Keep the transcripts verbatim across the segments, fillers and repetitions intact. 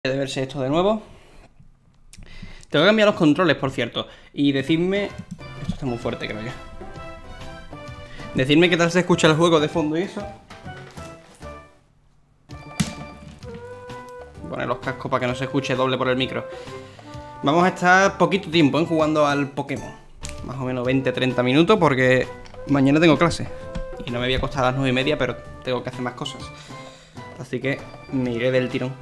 De verse esto de nuevo. Tengo que cambiar los controles, por cierto. Y decidme... Esto está muy fuerte, creo yo. Decidme qué tal se escucha el juego de fondo y eso. Poner los cascos para que no se escuche doble por el micro. Vamos a estar poquito tiempo ¿eh? jugando al Pokémon. Más o menos veinte a treinta minutos porque mañana tengo clase. Y no me voy a acostar a las nueve y media, pero tengo que hacer más cosas. Así que me iré del tirón.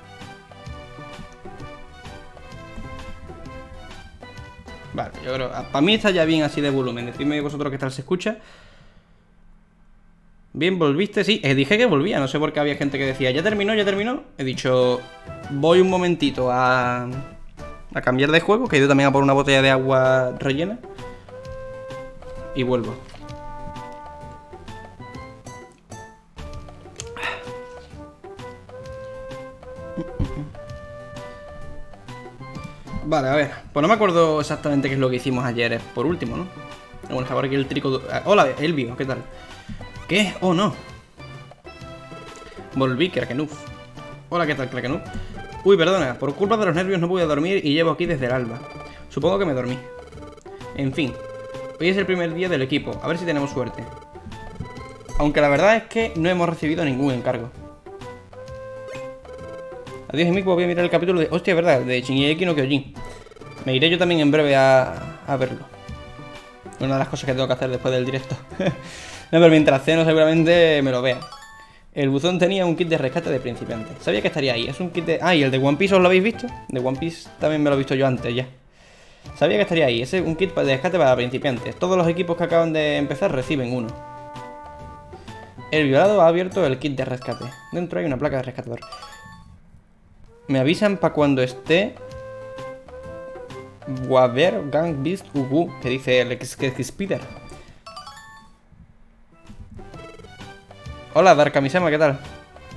Vale, yo creo... Para mí está ya bien así de volumen. Decidme vosotros qué tal se escucha. Bien, ¿volviste? Sí, eh, dije que volvía. No sé por qué había gente que decía ya terminó, ya terminó. He dicho, voy un momentito a... a cambiar de juego, que he ido también a por una botella de agua rellena. Y vuelvo. Vale, a ver, pues no me acuerdo exactamente qué es lo que hicimos ayer, por último, ¿no? Bueno, estaba aquí el trico... Hola, Elvio, ¿qué tal? ¿Qué? Oh, no. Volví, Krakenuf. Hola, ¿qué tal, Krakenuf? Uy, perdona, por culpa de los nervios no pude dormir y llevo aquí desde el alba. Supongo que me dormí. En fin, hoy es el primer día del equipo, a ver si tenemos suerte. Aunque la verdad es que no hemos recibido ningún encargo. Adiós, amigo, voy a mirar el capítulo de... Hostia, verdad, de Shingeki no Kyojin. Me iré yo también en breve a, a verlo. Una de las cosas que tengo que hacer después del directo. No, pero mientras ceno seguramente me lo vea. El buzón tenía un kit de rescate de principiante. Sabía que estaría ahí, es un kit de... Ah, ¿y el de One Piece os lo habéis visto? De One Piece también me lo he visto yo antes ya. Sabía que estaría ahí, ese es un kit de rescate para principiantes. Todos los equipos que acaban de empezar reciben uno. El violado ha abierto el kit de rescate. Dentro hay una placa de rescatador. Me avisan para cuando esté Waver Gang Beast Ubu, que dice el Spider. Hola Dark Kamisama, ¿qué tal?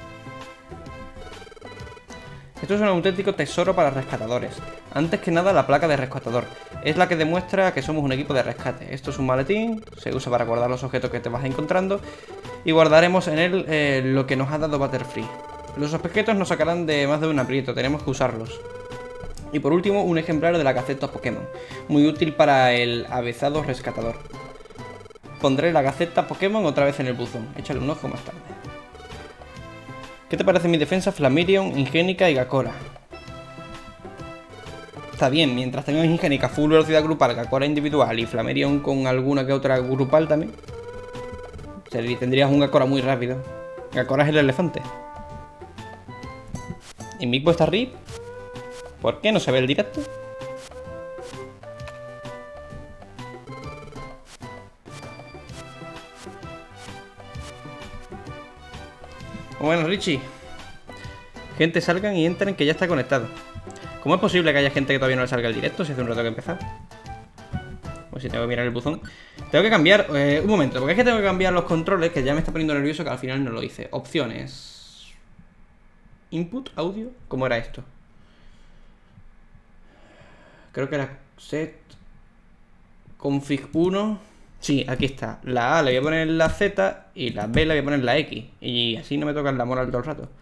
Esto es un auténtico tesoro para rescatadores. Antes que nada la placa de rescatador. Es la que demuestra que somos un equipo de rescate. Esto es un maletín, se usa para guardar los objetos que te vas encontrando. Y guardaremos en él eh, lo que nos ha dado Butterfree. Los objetos nos sacarán de más de un aprieto, tenemos que usarlos. Y por último, un ejemplar de la Gaceta Pokémon, muy útil para el avezado rescatador. Pondré la Gaceta Pokémon otra vez en el buzón, échale un ojo más tarde. ¿Qué te parece mi defensa? Flamirion, Ingénica y Gakora. Está bien, mientras tengas Ingénica full velocidad grupal, Gakora individual y Flamirion con alguna que otra grupal también. O sea, tendrías un Gakora muy rápido. Gakora es el elefante. ¿Y Mikbo está R I P? ¿Por qué no se ve el directo? Bueno, Richie. Gente, salgan y entren que ya está conectado. ¿Cómo es posible que haya gente que todavía no le salga el directo si hace un rato que empezar? Pues si tengo que mirar el buzón. Tengo que cambiar... Eh, un momento, porque es que tengo que cambiar los controles, que ya me está poniendo nervioso que al final no lo hice. Opciones... Input, audio, ¿cómo era esto? Creo que era set config uno. Sí, aquí está. La A le voy a poner la Z y la B le voy a poner la X. Y así no me toca la moral todo el rato.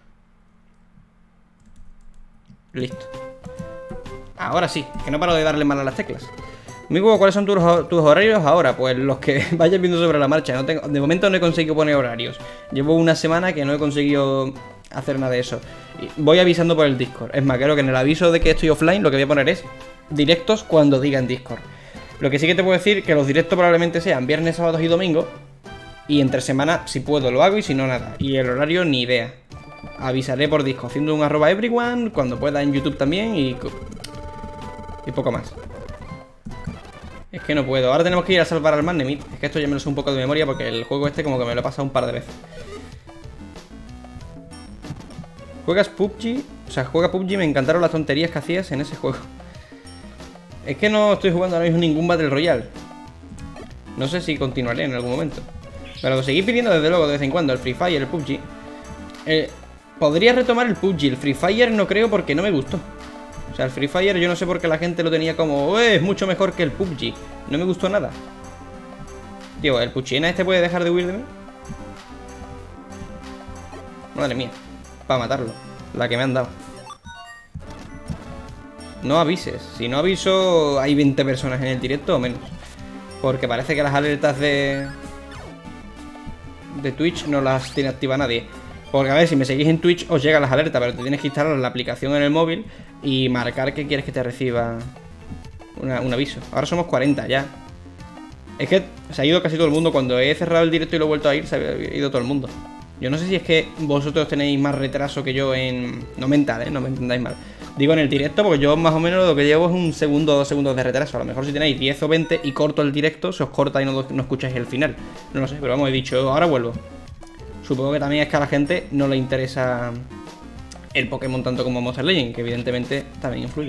Listo. Ahora sí, que no paro de darle mal a las teclas. Amigo, ¿cuáles son tus, tus horarios ahora? Pues los que vayas viendo sobre la marcha. No tengo, de momento no he conseguido poner horarios. Llevo una semana que no he conseguido hacer nada de eso. Voy avisando por el Discord. Es más, creo que en el aviso de que estoy offline lo que voy a poner es directos cuando diga en Discord. Lo que sí que te puedo decir que los directos probablemente sean viernes, sábados y domingos. Y entre semana, si puedo, lo hago y si no, nada. Y el horario, ni idea. Avisaré por Discord, haciendo un arroba everyone, cuando pueda en YouTube también y... y poco más. Es que no puedo. Ahora tenemos que ir a salvar al Magnemite. Es que esto ya me lo sé un poco de memoria porque el juego este como que me lo he pasado un par de veces. ¿Juegas P U B G? O sea, juega P U B G, me encantaron las tonterías que hacías en ese juego. Es que no estoy jugando ahora mismo ningún Battle Royale. No sé si continuaré en algún momento. Pero lo seguí pidiendo desde luego de vez en cuando, el Free Fire, el P U B G. Eh, podría retomar el P U B G, el Free Fire no creo porque no me gustó. O sea, el Free Fire yo no sé por qué la gente lo tenía como... ¡Eh, es mucho mejor que el P U B G! No me gustó nada. Tío, ¿el Puchina este puede dejar de huir de mí? Madre mía. Para matarlo. La que me han dado. No avises. Si no aviso, hay veinte personas en el directo o menos. Porque parece que las alertas de... de Twitch no las tiene activa nadie. Porque a ver, si me seguís en Twitch os llegan las alertas, pero te tienes que instalar la aplicación en el móvil y marcar que quieres que te reciba una, un aviso. Ahora somos cuarenta ya. Es que se ha ido casi todo el mundo. Cuando he cerrado el directo y lo he vuelto a ir, se ha ido todo el mundo. Yo no sé si es que vosotros tenéis más retraso que yo en... No mental, ¿eh? No me entendáis mal. Digo en el directo porque yo más o menos lo que llevo es un segundo o dos segundos de retraso. A lo mejor si tenéis diez o veinte y corto el directo, se os corta y no, no escucháis el final. No lo sé, pero vamos, he dicho, ahora vuelvo. Supongo que también es que a la gente no le interesa el Pokémon tanto como Monster Legend, que evidentemente también influye.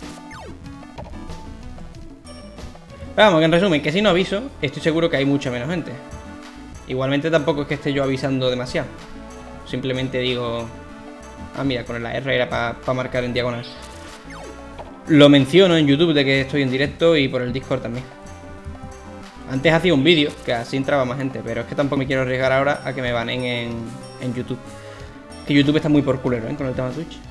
Pero vamos, que en resumen, que si no aviso, estoy seguro que hay mucha menos gente. Igualmente tampoco es que esté yo avisando demasiado. Simplemente digo... Ah, mira, con la R era para pa marcar en diagonal. Lo menciono en YouTube de que estoy en directo y por el Discord también. Antes hacía un vídeo, que así entraba más gente, pero es que tampoco me quiero arriesgar ahora a que me banen en, en YouTube. Que YouTube está muy por culero, ¿eh? Con el tema de Twitch.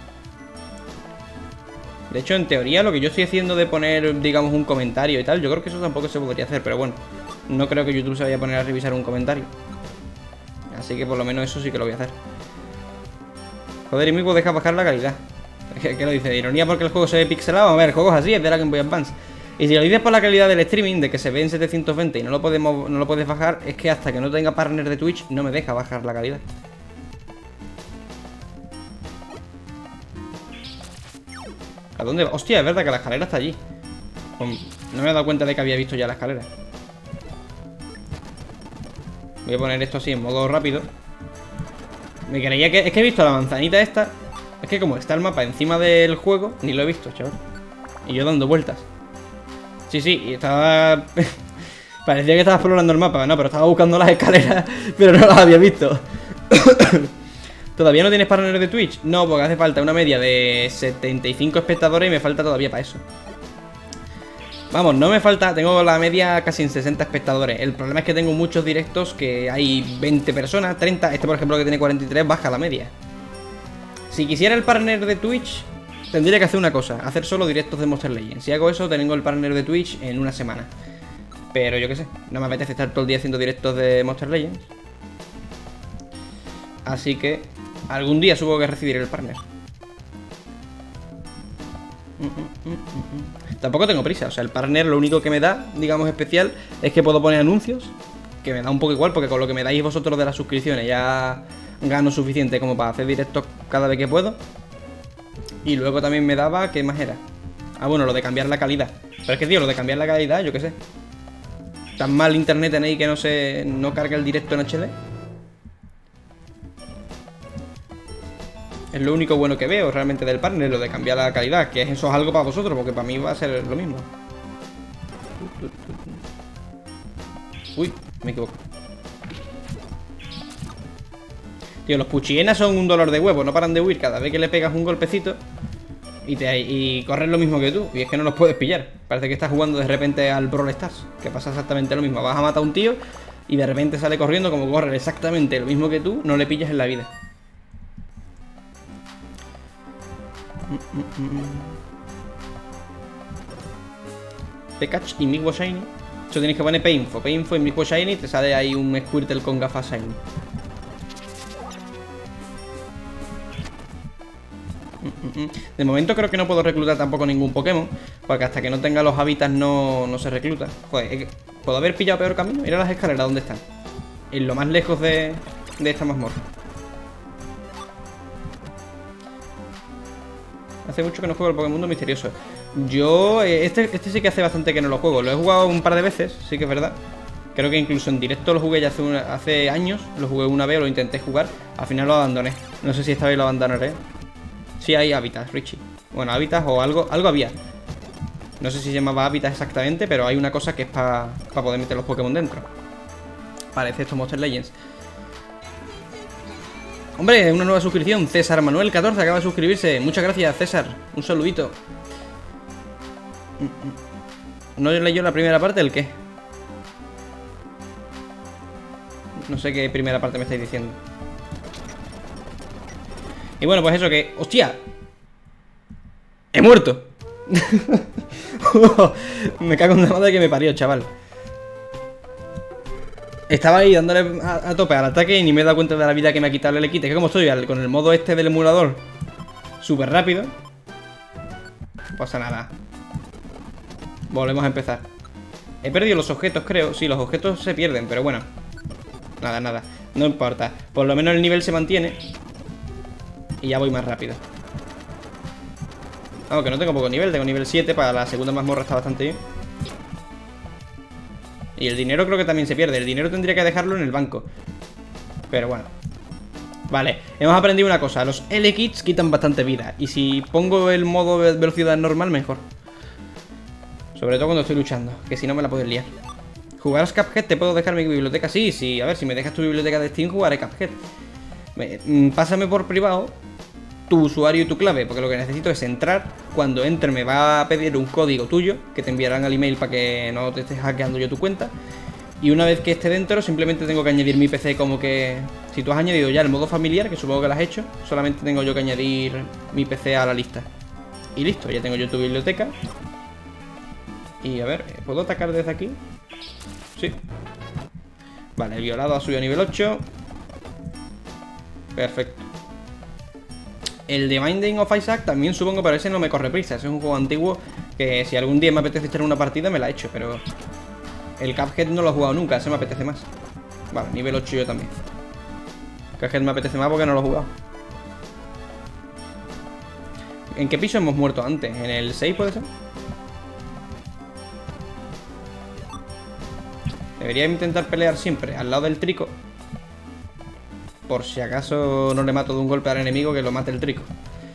De hecho, en teoría, lo que yo estoy haciendo de poner, digamos, un comentario y tal, yo creo que eso tampoco se podría hacer, pero bueno, no creo que YouTube se vaya a poner a revisar un comentario. Así que por lo menos eso sí que lo voy a hacer. Joder, y Mico deja bajar la calidad. ¿Qué lo dice? Ironía porque el juego se ve pixelado. A ver, el juego es así, es de la Game Boy Advance. Y si lo dices por la calidad del streaming, de que se ve en setecientos veinte y no lo podemos, no lo puedes bajar, es que hasta que no tenga partner de Twitch no me deja bajar la calidad. ¿A dónde va? Hostia, es verdad que la escalera está allí. No me he dado cuenta de que había visto ya la escalera. Voy a poner esto así en modo rápido. Me creía que... Es que he visto la manzanita esta. Es que como está el mapa encima del juego, ni lo he visto, chaval. Y yo dando vueltas. Sí, sí, y estaba... Parecía que estaba explorando el mapa, no, pero estaba buscando las escaleras, pero no las había visto. ¿Todavía no tienes partner de Twitch? No, porque hace falta una media de setenta y cinco espectadores y me falta todavía para eso. Vamos, no me falta, tengo la media casi en sesenta espectadores. El problema es que tengo muchos directos que hay veinte personas, treinta. Este, por ejemplo, que tiene cuarenta y tres, baja la media. Si quisiera el partner de Twitch, tendría que hacer una cosa, hacer solo directos de Monster Legends. Si hago eso, tengo el partner de Twitch en una semana. Pero yo qué sé, no me apetece estar todo el día haciendo directos de Monster Legends. Así que algún día supongo que recibiré el partner. Mm, mm, mm, mm. Tampoco tengo prisa, o sea, el partner lo único que me da, digamos, especial, es que puedo poner anuncios, que me da un poco igual, porque con lo que me dais vosotros de las suscripciones ya gano suficiente como para hacer directos cada vez que puedo. Y luego también me daba, ¿qué más era? Ah, bueno, lo de cambiar la calidad. Pero es que, tío, lo de cambiar la calidad, yo qué sé. ¿Tan mal internet tenéis que no se no carga el directo en H D? Es lo único bueno que veo realmente del partner, lo de cambiar la calidad. Que eso es algo para vosotros, porque para mí va a ser lo mismo. Uy, me equivoco. Tío, los puchienas son un dolor de huevo, no paran de huir cada vez que le pegas un golpecito. Y, te, y corren lo mismo que tú, y es que no los puedes pillar. Parece que estás jugando de repente al Brawl Stars, que pasa exactamente lo mismo. Vas a matar a un tío y de repente sale corriendo, como corre exactamente lo mismo que tú, no le pillas en la vida. Pikachu y Migo Shiny. Eso tienes que poner Painfo, Painfo y Migo Shiny y te sale ahí un Squirtle con gafas Shiny. De momento creo que no puedo reclutar tampoco ningún Pokémon, porque hasta que no tenga los hábitats no, no se recluta. Joder, ¿puedo haber pillado peor camino? Mira las escaleras, ¿dónde están? En lo más lejos de, de esta mazmorra. Hace mucho que no juego el Pokémon Mundo Misterioso. Yo, este, este sí que hace bastante que no lo juego. Lo he jugado un par de veces, sí que es verdad. Creo que incluso en directo lo jugué ya hace, una, hace años. Lo jugué una vez o lo intenté jugar. Al final lo abandoné. No sé si esta vez lo abandonaré. Sí hay hábitats, Richie. Bueno, hábitats o algo, algo había. No sé si se llamaba hábitats exactamente, pero hay una cosa que es para pa poder meter los Pokémon dentro. Parece esto Monster Legends. Hombre, una nueva suscripción. César Manuel catorce acaba de suscribirse. Muchas gracias, César. Un saludito. ¿No leyó la primera parte del qué? No sé qué primera parte me estáis diciendo. Y bueno, pues eso que... ¡Hostia! ¡He muerto! Me cago en la madre que me parió, chaval. Estaba ahí dándole a, a tope al ataque y ni me he dado cuenta de la vida que me ha quitado el quite. Que como estoy al, con el modo este del emulador súper rápido, no pasa nada. Volvemos a empezar. He perdido los objetos, creo. Sí, los objetos se pierden, pero bueno. Nada, nada. No importa. Por lo menos el nivel se mantiene. Y ya voy más rápido. Aunque no tengo poco nivel. Tengo nivel siete. Para la segunda mazmorra está bastante bien. Y el dinero creo que también se pierde. El dinero tendría que dejarlo en el banco. Pero bueno. Vale, hemos aprendido una cosa. Los L-Kits quitan bastante vida. Y si pongo el modo de velocidad normal, mejor. Sobre todo cuando estoy luchando, que si no me la puedes liar. ¿Jugarás Cuphead? ¿Te puedo dejar mi biblioteca? Sí, sí, a ver, si me dejas tu biblioteca de Steam, jugaré Cuphead. me, mm, Pásame por privado tu usuario y tu clave, porque lo que necesito es entrar. Cuando entre me va a pedir un código tuyo, que te enviarán al email para que no te estés hackeando yo tu cuenta. Y una vez que esté dentro, simplemente tengo que añadir mi P C como que... Si tú has añadido ya el modo familiar, que supongo que lo has hecho, solamente tengo yo que añadir mi P C a la lista. Y listo, ya tengo yo tu biblioteca. Y a ver, ¿puedo atacar desde aquí? Sí. Vale, el violado ha subido a nivel ocho. Perfecto. El The Binding of Isaac también supongo, pero ese no me corre prisa. Ese es un juego antiguo que si algún día me apetece echar una partida me la he hecho, pero... El Cuphead no lo he jugado nunca, ese me apetece más. Vale, nivel ocho yo también. Cuphead me apetece más porque no lo he jugado. ¿En qué piso hemos muerto antes? ¿En el seis puede ser? Debería intentar pelear siempre al lado del trico, por si acaso no le mato de un golpe al enemigo, que lo mate el trico.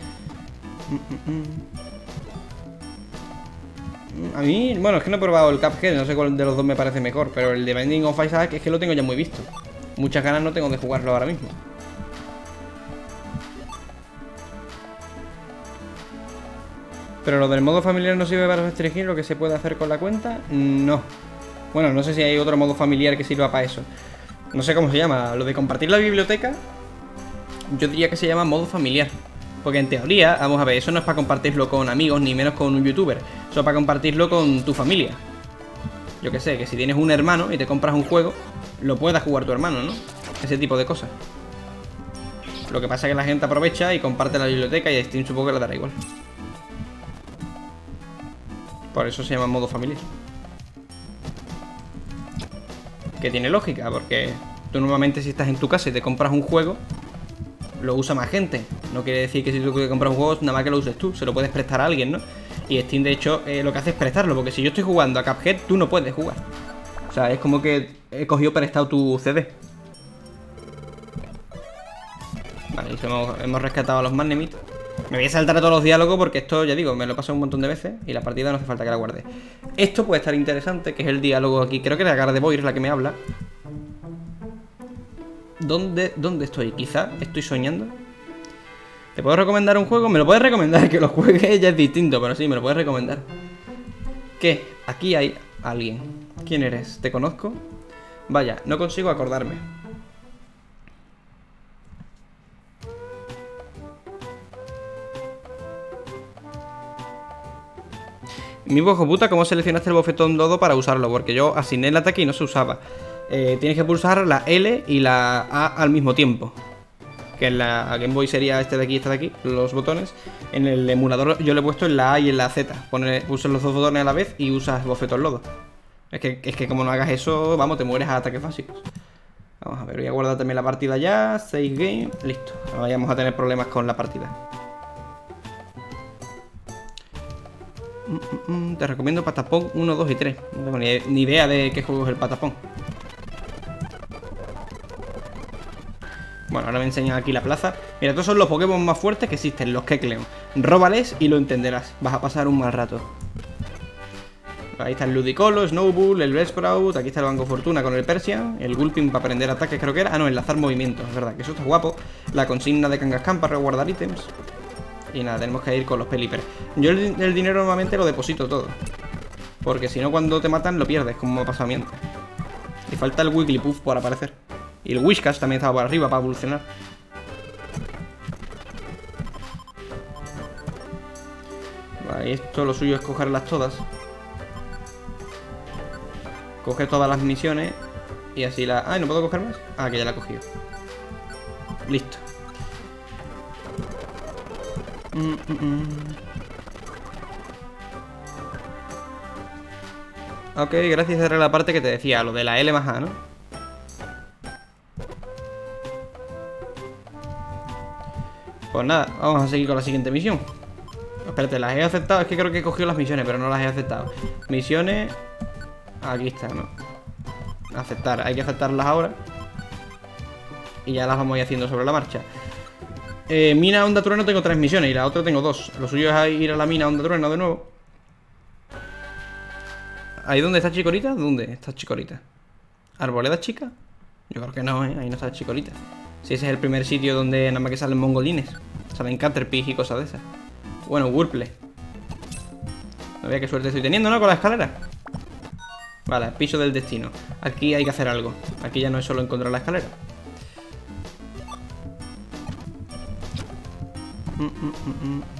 A mí, bueno, es que no he probado el Cuphead, no sé cuál de los dos me parece mejor, pero el de Binding of Isaac es que lo tengo ya muy visto. Muchas ganas no tengo de jugarlo ahora mismo. Pero lo del modo familiar no sirve para restringir lo que se puede hacer con la cuenta. No. Bueno, no sé si hay otro modo familiar que sirva para eso. No sé cómo se llama. Lo de compartir la biblioteca, yo diría que se llama modo familiar. Porque en teoría, vamos a ver, eso no es para compartirlo con amigos, ni menos con un youtuber. Eso es para compartirlo con tu familia. Yo que sé, que si tienes un hermano y te compras un juego, lo puedas jugar tu hermano, ¿no? Ese tipo de cosas. Lo que pasa es que la gente aprovecha y comparte la biblioteca, y a Steam supongo que le dará igual. Por eso se llama modo familiar. Que tiene lógica, porque tú normalmente si estás en tu casa y te compras un juego, lo usa más gente. No quiere decir que si tú compras un juego, nada más que lo uses tú, se lo puedes prestar a alguien, ¿no? Y Steam de hecho eh, lo que hace es prestarlo, porque si yo estoy jugando a Cuphead, tú no puedes jugar. O sea, es como que he cogido prestado tu C D. Vale, y hemos, hemos rescatado a los Magnemite. Me voy a saltar a todos los diálogos porque esto, ya digo, me lo he pasado un montón de veces y la partida no hace falta que la guarde. Esto puede estar interesante, que es el diálogo aquí. Creo que la cara de Boir es la que me habla. ¿Dónde, ¿Dónde estoy? Quizá estoy soñando. ¿Te puedo recomendar un juego? Me lo puedes recomendar, que lo juegue ya es distinto, pero sí, me lo puedes recomendar. ¿Qué? Aquí hay alguien. ¿Quién eres? ¿Te conozco? Vaya, no consigo acordarme. Mi hijo puta, ¿cómo seleccionaste el bofetón dodo para usarlo? Porque yo asigné el ataque y no se usaba. Eh, tienes que pulsar la L y la A al mismo tiempo. Que en la Game Boy sería este de aquí y este de aquí, los botones. En el emulador yo le he puesto en la A y en la Z. Pones, pulsas los dos botones a la vez y usas bofetón lodo. Es que, es que como no hagas eso, vamos, te mueres a ataques básicos. Vamos a ver, voy a guardar también la partida ya. Save game, listo. No vayamos a tener problemas con la partida. Mm, mm, te recomiendo Patapón uno, dos y tres. No tengo ni, ni idea de qué juego es el Patapón. Bueno, ahora me enseñan aquí la plaza. Mira, estos son los Pokémon más fuertes que existen, los Kecleon. Róbales y lo entenderás. Vas a pasar un mal rato. Ahí está el Ludicolo, Snowball, el Bellsprout. Aquí está el Banco Fortuna con el Persian. El Gulping para aprender ataques, creo que era. Ah, no, enlazar movimientos, es verdad, que eso está guapo. La consigna de Kangaskhan para resguardar ítems. Y nada, tenemos que ir con los Pelipper. Yo el, el dinero normalmente lo deposito todo, porque si no, cuando te matan lo pierdes, como me ha pasado a mí antes. Y falta el Wigglypuff por aparecer. Y el Whiskas también estaba por arriba para evolucionar. Vale, esto lo suyo es cogerlas todas. Coger todas las misiones. Y así la... Ah, ¿no puedo coger más? Ah, que ya la he cogido. Listo. Mm, mm, mm. Ok, gracias. Era la parte que te decía, lo de la L más A, ¿no? Pues nada, vamos a seguir con la siguiente misión. Espérate, las he aceptado. Es que creo que he cogido las misiones, pero no las he aceptado. Misiones... Aquí está, ¿no? Aceptar, hay que aceptarlas ahora. Y ya las vamos a ir haciendo sobre la marcha. eh, Mina Onda Trueno tengo tres misiones y la otra tengo dos. Lo suyo es ir a la mina Onda Trueno de nuevo. ¿Ahí dónde está Chikorita? ¿Dónde está Chikorita? ¿Arboleda chica? Yo creo que no, ¿eh? Ahí no está Chikorita. Si ese es el primer sitio donde nada más que salen mongolines. Salen Caterpie y cosas de esas. Bueno, Wurple. No vea qué suerte estoy teniendo, ¿no? Con la escalera. Vale, piso del destino. Aquí hay que hacer algo. Aquí ya no es solo encontrar la escalera. Mm, mm, mm, mm.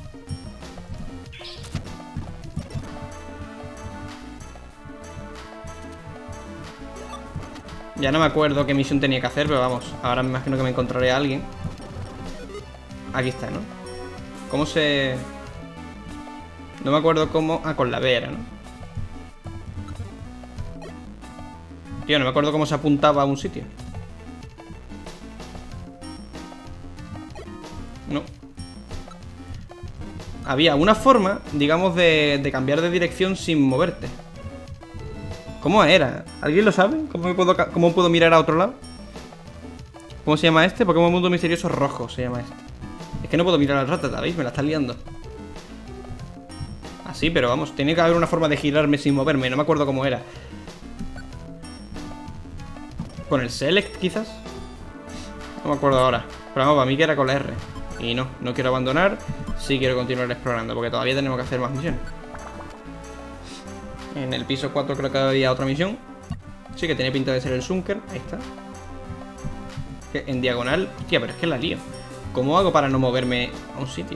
Ya no me acuerdo qué misión tenía que hacer, pero vamos, ahora me imagino que me encontraré a alguien. Aquí está, ¿no? ¿Cómo se...? No me acuerdo cómo... Ah, con la B era, ¿no? Tío, no me acuerdo cómo se apuntaba a un sitio. No. Había una forma, digamos, de, de cambiar de dirección sin moverte. ¿Cómo era? ¿Alguien lo sabe? ¿Cómo puedo, cómo puedo mirar a otro lado? ¿Cómo se llama este? Pokémon Mundo Misterioso Rojo se llama este. Es que no puedo mirar al Rattata, ¿veis? Me la está liando. Así, pero vamos, tenía que haber una forma de girarme sin moverme. No me acuerdo cómo era. ¿Con el Select, quizás? No me acuerdo ahora. Pero vamos, para mí que era con la R. Y no, no quiero abandonar. Sí quiero continuar explorando, porque todavía tenemos que hacer más misiones. En el piso cuatro creo que había otra misión. Sí, que tenía pinta de ser el Sunker. Ahí está. Que en diagonal... Hostia, pero es que la lío. ¿Cómo hago para no moverme a un sitio?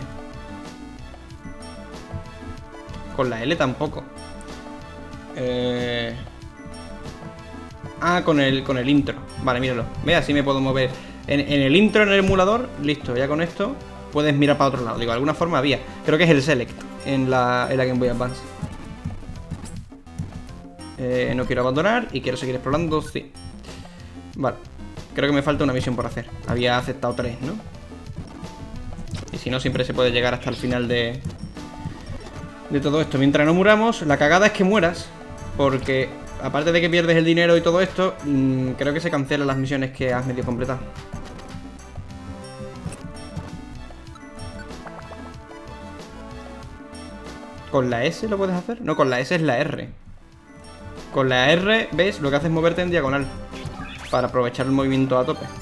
Con la L tampoco. Eh... Ah, con el, con el intro. Vale, míralo. Ve, así me puedo mover. En, en el intro, en el emulador, listo. Ya con esto puedes mirar para otro lado. Digo, de alguna forma había. Creo que es el Select en la, en la Game Boy Advance. Eh, no quiero abandonar y quiero seguir explorando, sí. Vale. Creo que me falta una misión por hacer. Había aceptado tres, ¿no? Y si no, siempre se puede llegar hasta el final de... De todo esto. Mientras no muramos, la cagada es que mueras. Porque... aparte de que pierdes el dinero y todo esto, mmm, creo que se cancelan las misiones que has medio completado. ¿Con la S lo puedes hacer? No, con la S es la R. Con la R, ¿ves? Lo que hace es moverte en diagonal. Para aprovechar el movimiento a tope.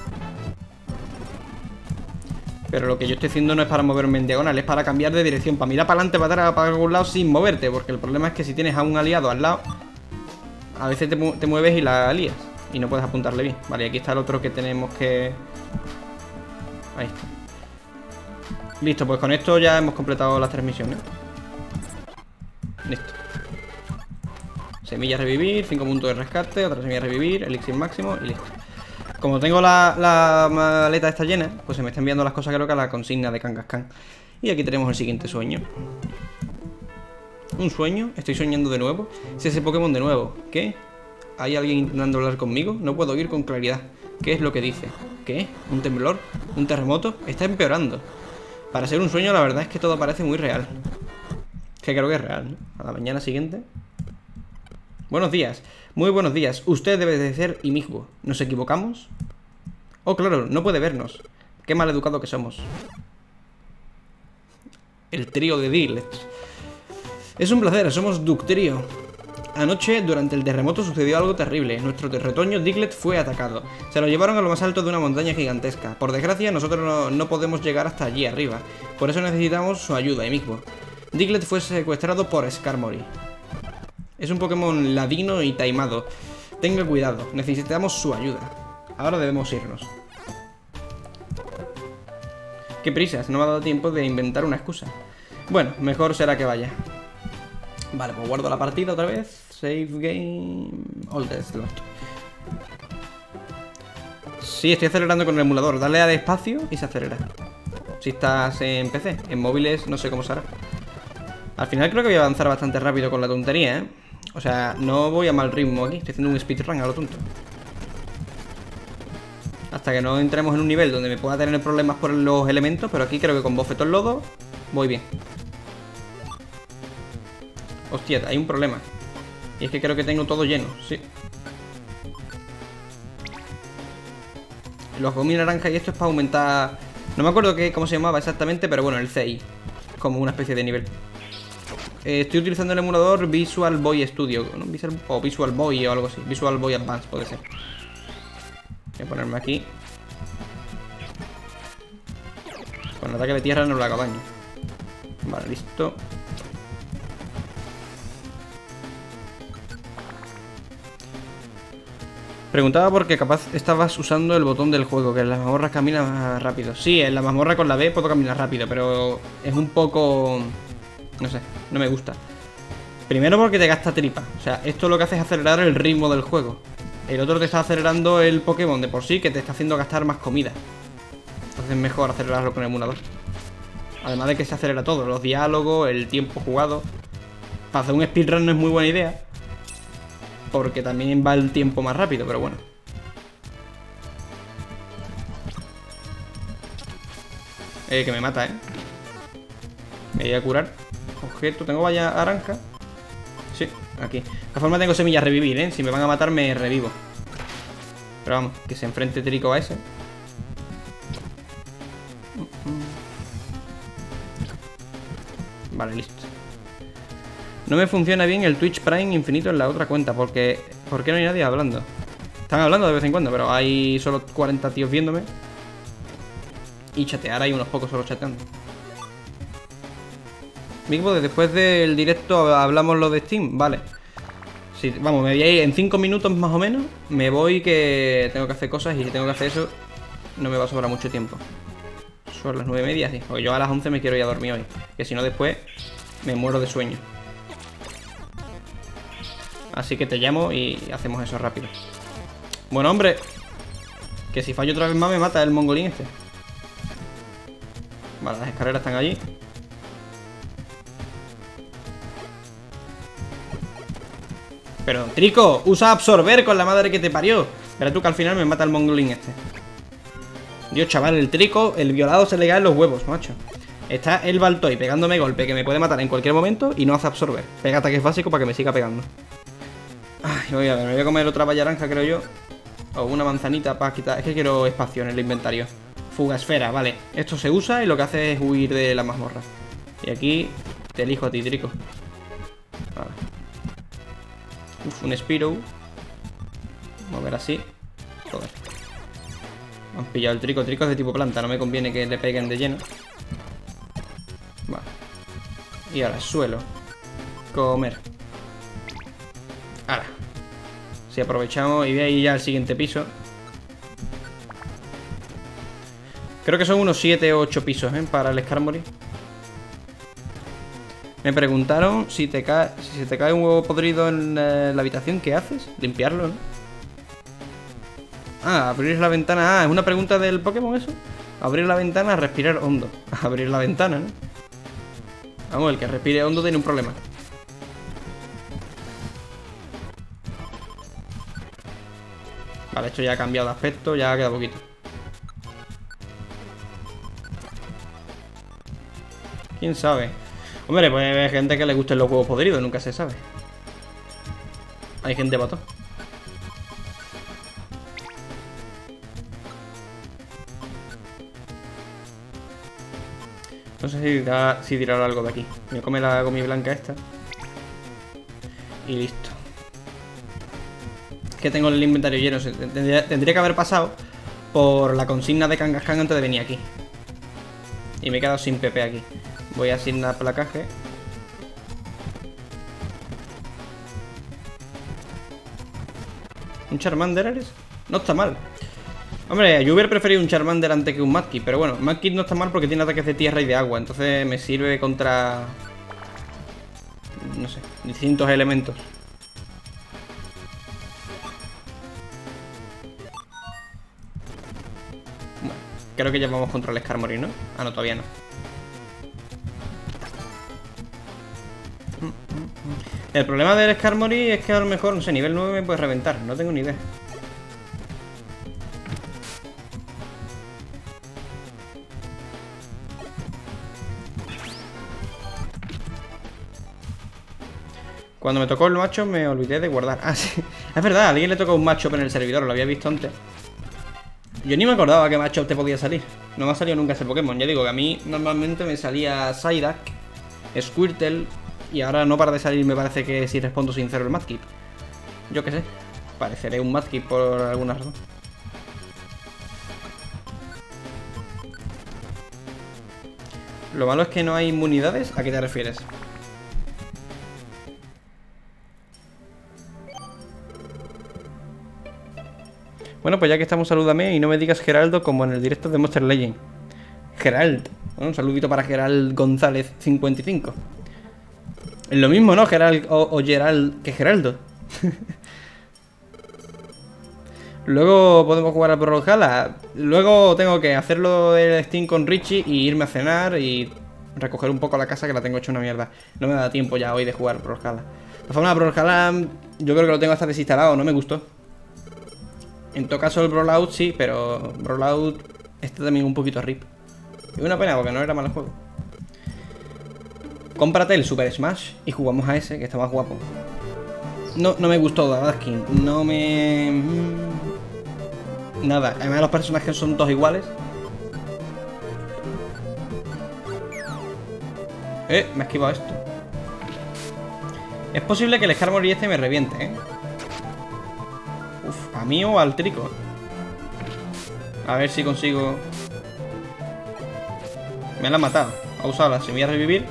Pero lo que yo estoy haciendo no es para moverme en diagonal, es para cambiar de dirección. Para mirar para adelante, para atrás, para algún lado sin moverte. Porque el problema es que si tienes a un aliado al lado... a veces te, mu te mueves y la lías y no puedes apuntarle bien. Vale, aquí está el otro que tenemos que... Ahí está. Listo, pues con esto ya hemos completado las tres misiones. Listo. Semilla revivir, cinco puntos de rescate, otra semilla revivir, elixir máximo y listo. Como tengo la, la maleta esta llena, pues se me están enviando las cosas creo que a la consigna de Kangaskhan. Y aquí tenemos el siguiente sueño. ¿Un sueño? ¿Estoy soñando de nuevo? Es ese Pokémon de nuevo. ¿Qué? ¿Hay alguien intentando hablar conmigo? No puedo oír con claridad. ¿Qué es lo que dice? ¿Qué? ¿Un temblor? ¿Un terremoto? Está empeorando. Para ser un sueño la verdad es que todo parece muy real. Que creo que es real, ¿no? A la mañana siguiente. Buenos días. Muy buenos días. Usted debe de ser Imigwo. ¿Nos equivocamos? Oh, claro, no puede vernos. Qué mal educado que somos. El trío de Diglett. Es un placer, somos Dugtrio. Anoche, durante el terremoto, sucedió algo terrible. Nuestro retoño Diglett fue atacado. Se lo llevaron a lo más alto de una montaña gigantesca. Por desgracia, nosotros no, no podemos llegar hasta allí arriba. Por eso necesitamos su ayuda, Imigwo. Diglett fue secuestrado por Skarmory. Es un Pokémon ladino y taimado. Tenga cuidado, necesitamos su ayuda. Ahora debemos irnos. Qué prisas, no me ha dado tiempo de inventar una excusa. Bueno, mejor será que vaya. Vale, pues guardo la partida otra vez. Save game. All the slot. Sí, estoy acelerando con el emulador. Dale a despacio y se acelera. Si estás en P C. En móviles no sé cómo será. Al final creo que voy a avanzar bastante rápido con la tontería, ¿eh? O sea, no voy a mal ritmo aquí. Estoy haciendo un speedrun a lo tonto. Hasta que no entremos en un nivel donde me pueda tener problemas por los elementos. Pero aquí creo que con bofetón lodo voy bien. Hostia, hay un problema. Y es que creo que tengo todo lleno, sí. Los gomis naranja y esto es para aumentar... No me acuerdo qué, cómo se llamaba exactamente, pero bueno, el C I. Como una especie de nivel. Eh, estoy utilizando el emulador Visual Boy Studio, ¿no? Visual, o Visual Boy o algo así. Visual Boy Advance puede ser. Voy a ponerme aquí. Con el ataque de tierra no le hago daño. Vale, listo. Preguntaba porque capaz estabas usando el botón del juego, que en las mazmorras camina más rápido. Sí, en la mazmorra con la B puedo caminar rápido, pero es un poco... No sé, no me gusta. Primero porque te gasta tripa. O sea, esto lo que hace es acelerar el ritmo del juego. El otro te está acelerando el Pokémon de por sí, que te está haciendo gastar más comida. Entonces es mejor acelerarlo con el emulador. Además de que se acelera todo, los diálogos, el tiempo jugado. Para hacer un speedrun no es muy buena idea, porque también va el tiempo más rápido, pero bueno. Eh, que me mata, eh. Me voy a curar. Objeto, tengo valla naranja. Sí, aquí. De esta forma tengo semillas revivir, eh. Si me van a matar me revivo. Pero vamos, que se enfrente Trico a ese. Vale, listo. No me funciona bien el Twitch Prime infinito en la otra cuenta. Porque... ¿Por qué no hay nadie hablando? Están hablando de vez en cuando, pero hay solo cuarenta tíos viéndome. Y chatear hay unos pocos solo chateando. Mismo, después del directo hablamos lo de Steam. Vale. Sí, vamos, me voy a ir en cinco minutos más o menos. Me voy, que tengo que hacer cosas. Y si tengo que hacer eso, no me va a sobrar mucho tiempo. Son las nueve y media, sí. Porque yo a las once me quiero ir a dormir hoy. Que si no después me muero de sueño. Así que te llamo y hacemos eso rápido. Bueno, hombre, que si fallo otra vez más me mata el mongolín este. Vale, las escaleras están allí. Pero, Trico, usa absorber con la madre que te parió. Verás tú que al final me mata el mongolín este. Dios, chaval, el Trico, el violado se le caen los huevos, macho. Está el Baltoy pegándome golpe que me puede matar en cualquier momento y no hace absorber. Pega ataques básicos para que me siga pegando. Ay, voy a ver, me voy a comer otra valla naranja, creo yo. O una manzanita para quitar... Es que quiero espacio en el inventario. Fuga esfera, vale. Esto se usa y lo que hace es huir de la mazmorra. Y aquí te elijo a ti, Trico. Vale. Uf, un Spearow. Vamos a ver así. Joder. Me han pillado el Trico. Trico es de tipo planta, no me conviene que le peguen de lleno. Vale. Y ahora, suelo. Comer. Ahora. Si aprovechamos y voy a ir ya al siguiente piso. Creo que son unos siete o ocho pisos, ¿eh? Para el Skarmory. Me preguntaron si te cae, si se te cae un huevo podrido en eh, la habitación, ¿qué haces? Limpiarlo, ¿no? Ah, abrir la ventana. Ah, ¿es una pregunta del Pokémon eso? Abrir la ventana, respirar hondo. Abrir la ventana, ¿no? Vamos, el que respire hondo tiene un problema. Vale, esto ya ha cambiado de aspecto, ya queda poquito. ¿Quién sabe? Hombre, pues hay gente que le gusten los huevos podridos, nunca se sabe. Hay gente para todo. No sé si, da, si tirar algo de aquí. Me voy a comer la gomi blanca esta. Y listo. Que tengo el inventario lleno. Tendría, tendría que haber pasado por la consigna de Kangaskhan antes de venir aquí. Y me he quedado sin P P aquí. Voy a asignar placaje. ¿Un Charmander eres? No está mal. Hombre, yo hubiera preferido un Charmander antes que un Mudkip, pero bueno, Mudkip no está mal porque tiene ataques de tierra y de agua, entonces me sirve contra... no sé, distintos elementos. Bueno, creo que ya vamos contra el Skarmory, ¿no? Ah, no, todavía no. El problema del Skarmory es que a lo mejor, no sé, nivel nueve me puede reventar, no tengo ni idea. Cuando me tocó el macho me olvidé de guardar. Ah, sí. Es verdad, a alguien le tocó un macho en el servidor, lo había visto antes. Yo ni me acordaba que macho te podía salir. No me ha salido nunca ese Pokémon. Ya digo que a mí normalmente me salía Psyduck, Squirtle, y ahora no para de salir, me parece que si respondo sincero el Mudkip. Yo qué sé. Pareceré un Mudkip por alguna razón. Lo malo es que no hay inmunidades. ¿A qué te refieres? Bueno, pues ya que estamos, salúdame y no me digas Geraldo como en el directo de Monster Legend. Gerald. Bueno, un saludito para Gerald González cincuenta y cinco. Es lo mismo, ¿no? Gerald o, o Gerald que Geraldo. Luego podemos jugar al Brawlhalla. Luego tengo que hacerlo del Steam con Richie y irme a cenar y recoger un poco la casa, que la tengo hecha una mierda. No me da tiempo ya hoy de jugar al Brawlhalla. De forma, Brawlhalla yo creo que lo tengo hasta desinstalado, no me gustó. En todo caso el Brawlout sí, pero Brawlout está también un poquito rip. Y una pena porque no era mal el juego. Cómprate el Super Smash y jugamos a ese, que está más guapo. No, no me gustó la skin. No me... Nada. Además los personajes son todos iguales. Eh, me he esquivado esto. Es posible que el Skarmory este me reviente, eh. Uf, a mí o al Trico. A ver si consigo... Me la ha matado. Ha usado la semilla de revivir.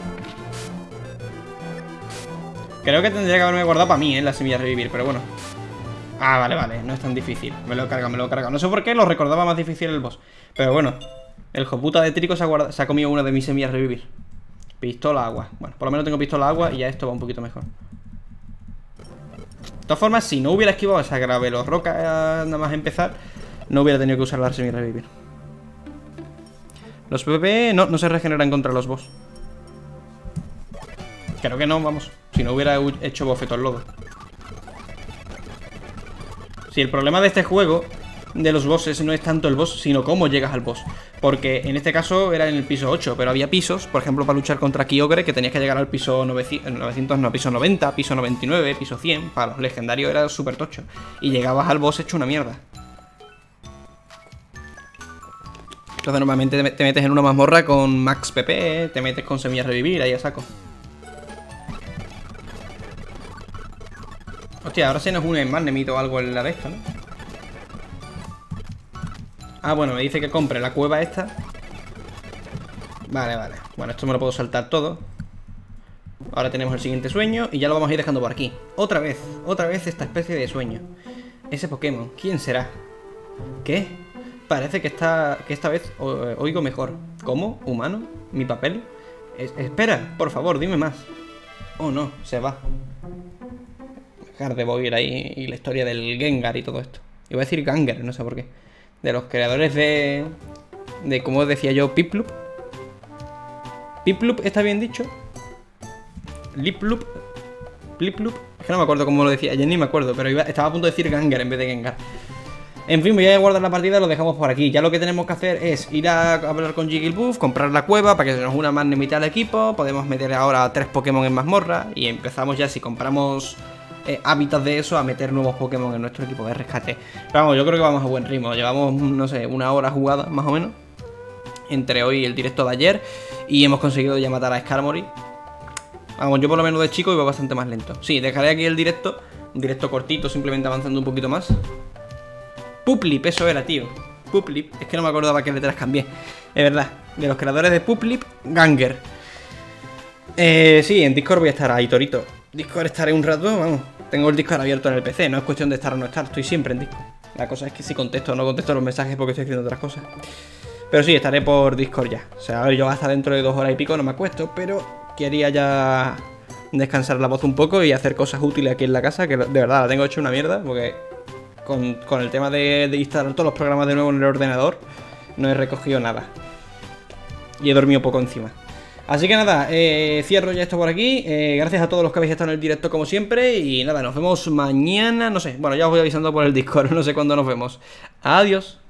Creo que tendría que haberme guardado para mí, ¿eh? La semilla de revivir, pero bueno. Ah, vale, vale. No es tan difícil. Me lo he cargado, me lo he cargado. No sé por qué lo recordaba más difícil el boss. Pero bueno. El joputa de Trico se ha, guardado, se ha comido una de mis semillas de revivir. Pistola agua. Bueno, por lo menos tengo pistola agua y ya esto va un poquito mejor. De todas formas, si no hubiera esquivado esa Gravelo Roca nada más empezar, no hubiera tenido que usar la semilla de revivir. Los P V P no, no se regeneran contra los boss. Creo que no, vamos. Si no hubiera hecho bofeto al lodo. Si el problema de este juego, de los bosses, no es tanto el boss, sino cómo llegas al boss. Porque en este caso era en el piso ocho, pero había pisos, por ejemplo, para luchar contra Kyogre, que tenías que llegar al piso novecientos, novecientos no, piso noventa, piso noventa y nueve, piso cien. Para los legendarios era súper tocho. Y llegabas al boss hecho una mierda. Entonces normalmente te metes en una mazmorra con max P P, te metes con semillas revivir, ahí a saco. Hostia, ahora se nos une más Nemito o algo en la de esta, ¿no? Ah, bueno, me dice que compre la cueva esta. Vale, vale. Bueno, esto me lo puedo saltar todo. Ahora tenemos el siguiente sueño y ya lo vamos a ir dejando por aquí. Otra vez, otra vez esta especie de sueño. Ese Pokémon, ¿quién será? ¿Qué? Parece que, está, que esta vez oigo mejor. ¿Cómo? ¿Humano? ¿Mi papel? Es, espera, por favor, dime más. Oh no, se va. Gardevoir ahí y la historia del Gengar y todo esto. Iba a decir Ganger, no sé por qué. De los creadores de... De, como decía yo, Piplup. Piplup, ¿está bien dicho? Liplup. Pliplup. Es que no me acuerdo cómo lo decía, ya ni me acuerdo. Pero iba, estaba a punto de decir Ganger en vez de Gengar. En fin, voy a guardar la partida y lo dejamos por aquí. Ya lo que tenemos que hacer es ir a hablar con Jigglypuff, comprar la cueva para que se nos una más Nemita al equipo. Podemos meter ahora tres Pokémon en mazmorra. Y empezamos ya, si compramos... Eh, hábitats de eso, a meter nuevos Pokémon en nuestro equipo de rescate. Pero vamos, yo creo que vamos a buen ritmo. Llevamos, no sé, una hora jugada, más o menos, entre hoy y el directo de ayer. Y hemos conseguido ya matar a Skarmory. Vamos, yo por lo menos de chico iba bastante más lento. Sí, dejaré aquí el directo. Un directo cortito, simplemente avanzando un poquito más. Puplip, eso era, tío. Puplip, es que no me acordaba qué letras cambié. Es verdad, de los creadores de Puplip, Ganger. Eh, sí, en Discord voy a estar ahí, Torito. Discord estaré un rato, vamos. Tengo el Discord abierto en el P C, no es cuestión de estar o no estar, estoy siempre en Discord. La cosa es que si contesto o no contesto los mensajes porque estoy escribiendo otras cosas. Pero sí, estaré por Discord ya. O sea, a ver, yo hasta dentro de dos horas y pico no me acuesto, pero quería ya descansar la voz un poco y hacer cosas útiles aquí en la casa, que de verdad la tengo hecho una mierda, porque con, con el tema de, de instalar todos los programas de nuevo en el ordenador, no he recogido nada. Y he dormido poco encima. Así que nada, eh, cierro ya esto por aquí. eh, Gracias a todos los que habéis estado en el directo como siempre. Y nada, nos vemos mañana, no sé, bueno, ya os voy avisando por el Discord, no sé cuándo nos vemos. Adiós.